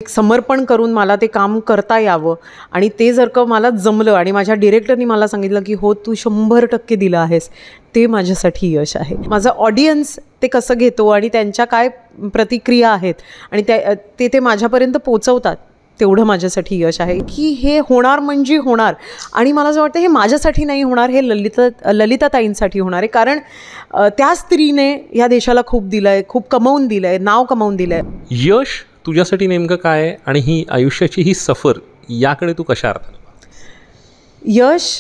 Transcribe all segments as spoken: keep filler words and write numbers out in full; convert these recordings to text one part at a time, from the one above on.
समर्पण करून मला ते काम करता यावं आणि ते जर का मला जमलं आणि माझ्या डिरेक्टरनी मला सांगितलं की हो तू शंभर टक्के दिलं आहेस, ते माझ्यासाठी यश आहे. माझा ऑडियन्स ते कसं घेतो आणि त्यांच्या काय प्रतिक्रिया आहेत आणि त्या ते ते माझ्यापर्यंत पोचवतात, तेवढं माझ्यासाठी यश आहे. की हे होणार म्हणजे होणार आणि मला असं वाटतं हे माझ्यासाठी नाही होणार, हे ललिता ललिताताईंसाठी होणार आहे. कारण त्या स्त्रीने या देशाला खूप दिलं आहे, खूप कमवून दिलं आहे, नाव कमवून दिलं आहे. यश तुझ्यासाठी नेमकं काय आहे आणि ही आयुष्याची ही सफर याकडे तू कशा अर्थाने? यश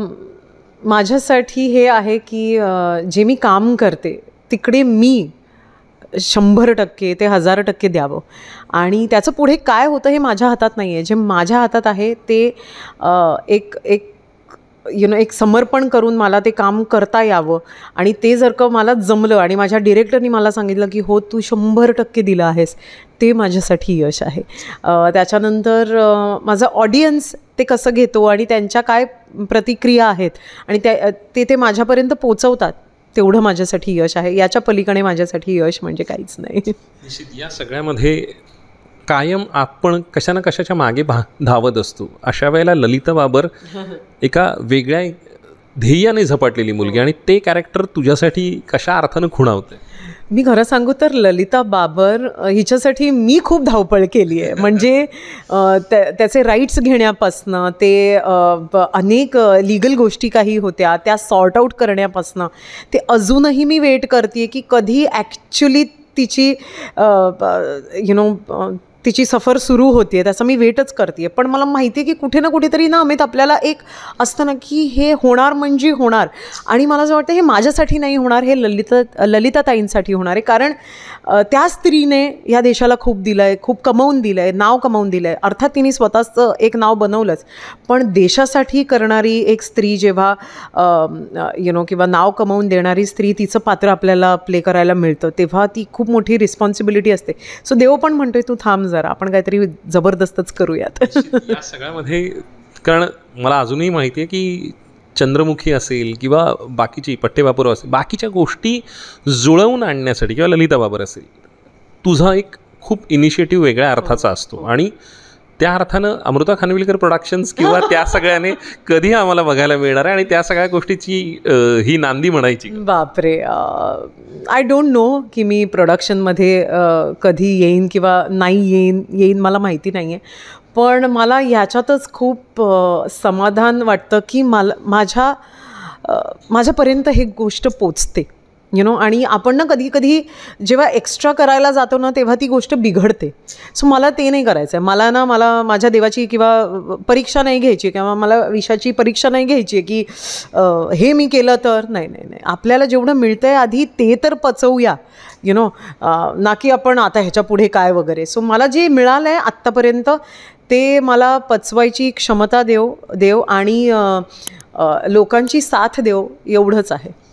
माझ्यासाठी हे आहे की जे मी काम करते तिकडे मी शंभर टक्के ते हजार टक्के द्यावं आणि त्याचं पुढे काय होतं हे माझ्या हातात नाही आहे. जे माझ्या हातात आहे ते एक एक यु नो एक समर्पण करून मला ते काम करता यावं आणि ते जर का मला जमलं आणि माझ्या डिरेक्टरनी मला सांगितलं की हो तू शंभर टक्के दिलं आहेस, ते माझ्यासाठी यश आहे. त्याच्यानंतर माझा ऑडियन्स ते कसं घेतो आणि त्यांच्या काय प्रतिक्रिया आहेत आणि त्या ते ते माझ्यापर्यंत पोचवतात, तेवढं माझ्यासाठी यश आहे. याच्या पलीकडे माझ्यासाठी यश म्हणजे काहीच नाही. निश्चित या सगळ्यामध्ये कायम आपण कशा ना कशाच्या मागे भा धावत असतो. अशा वेळेला ललिता बाबर एका वेगळ्या ध्येयाने झपाटलेली मुलगी आणि ते कॅरेक्टर तुझ्यासाठी कशा अर्थानं खुणावते? मी खरं सांगू तर ललिता बाबर हिच्यासाठी मी खूप धावपळ केली आहे. म्हणजे त्या त्याचे राईट्स घेण्यापासनं ते अनेक लिगल गोष्टी काही होत्या त्या सॉर्ट आऊट करण्यापासनं ते अजूनही मी वेट करते की कधी ॲक्च्युली तिची यु नो तिची सफर सुरू होते, त्याचा मी वेटच करते. पण मला माहिती आहे की कुठे ना कुठेतरी ना अमित आपल्याला एक असतं ना की हे होणार म्हणजे होणार आणि मला असं वाटतं हे माझ्यासाठी नाही होणार, हे ललिता ललिताताईंसाठी होणार आहे. कारण त्या स्त्रीने या देशाला खूप दिलं आहे, खूप कमवून दिलं आहे, नाव कमवून दिलं आहे. अर्थात तिने स्वतःचं एक नाव बनवलंच, पण देशासाठी करणारी एक स्त्री जेव्हा यु नो किंवा नाव कमवून देणारी स्त्री तिचं पात्र आपल्याला प्ले करायला मिळतं तेव्हा ती खूप मोठी रिस्पॉन्सिबिलिटी असते. सो देव पण म्हणतोय तू थांब जरा, आपण काहीतरी जबरदस्तच करूयात. या सगळ्यामध्ये कारण मला अजूनही माहिती आहे की चंद्रमुखी असेल किंवा बाकीची पठ्ठेबापूर असेल, बाकीच्या गोष्टी जुळवून आणण्यासाठी किंवा ललिता बाबर असेल, तुझा एक खूप इनिशिएटिव्ह वेगळ्या अर्थाचा असतो आणि त्या अर्थानं अमृता खानविलकर प्रोडक्शन्स किंवा त्या सगळ्याने कधी आम्हाला बघायला मिळणार आहे आणि त्या सगळ्या गोष्टीची ही नांदी म्हणायची? बापरे, आय डोंट नो की मी प्रोडक्शनमध्ये कधी येईन किंवा नाही येईन येईन मला माहिती नाही आहे. पण मला ह्याच्यातच खूप समाधान वाटतं की मला माझ्या माझ्यापर्यंत हे गोष्ट पोचते यु नो. आणि आपण ना कधी कधी जेव्हा एक्स्ट्रा करायला जातो ना तेव्हा ती गोष्ट बिघडते. सो मला ते नाही करायचं आहे. मला ना मला माझ्या देवाची किंवा परीक्षा नाही घ्यायची किंवा मला विषयाची परीक्षा नाही घ्यायची आहे की हे मी केलं तर नाही नाही नाही आपल्याला जेवढं मिळतं आहे आधी ते तर पचवूया यु नो, ना की आपण आता ह्याच्या पुढे काय वगैरे. सो मला जे मिळालं आहे आत्तापर्यंत ते मला पचवायची क्षमता देव देव आणि लोकांची साथ देव एवढंच आहे.